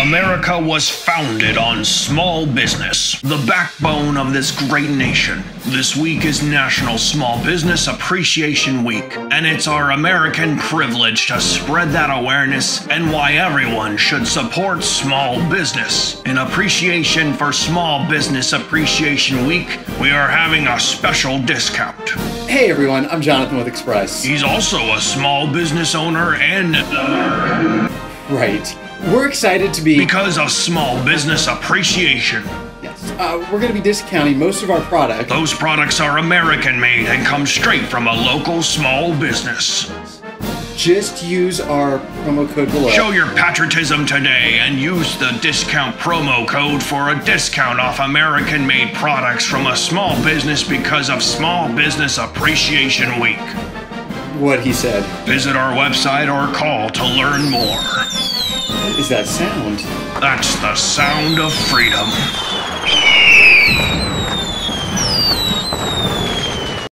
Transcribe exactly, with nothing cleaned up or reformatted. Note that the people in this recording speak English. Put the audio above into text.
America was founded on small business, the backbone of this great nation. This week is National Small Business Appreciation Week, and it's our American privilege to spread that awareness and why everyone should support small business. In appreciation for Small Business Appreciation Week, we are having a special discount. Hey everyone, I'm Jonathan with Express. He's also a small business owner and Right. We're excited to be... because of Small Business Appreciation. Yes. Uh, we're going to be discounting most of our products. Those products are American-made and come straight from a local small business. Just use our promo code below. Show your patriotism today and use the discount promo code for a discount off American-made products from a small business because of Small Business Appreciation Week. What he said. Visit our website or call to learn more. What is that sound? That's the sound of freedom.